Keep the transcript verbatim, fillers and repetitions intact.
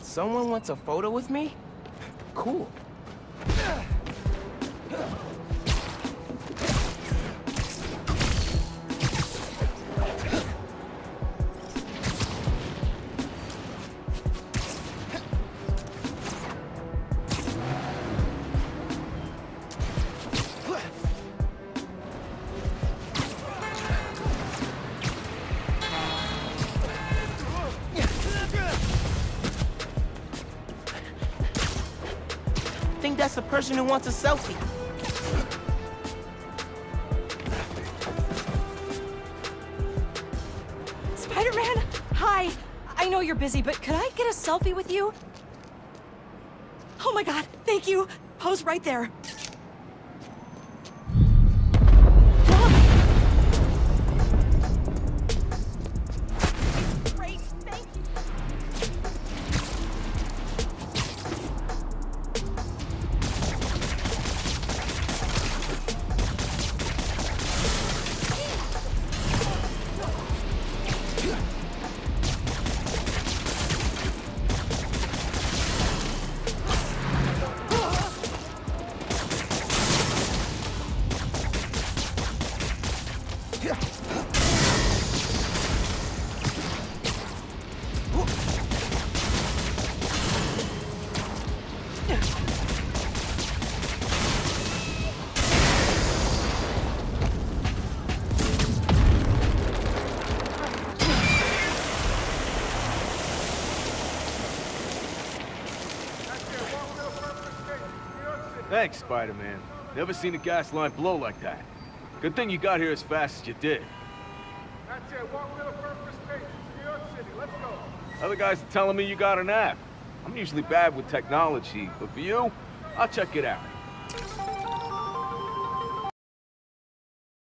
Someone wants a photo with me? Cool. I think that's the person who wants a selfie. Spider-Man, hi. I know you're busy, but could I get a selfie with you? Oh my god, thank you. Pose right there. Great, thank you. Thanks, Spider-Man. Never seen a gas line blow like that. Good thing you got here as fast as you did. That's it. One little first for space. It's New York City. Let's go. Other guys are telling me you got an app. I'm usually bad with technology, but for you, I'll check it out.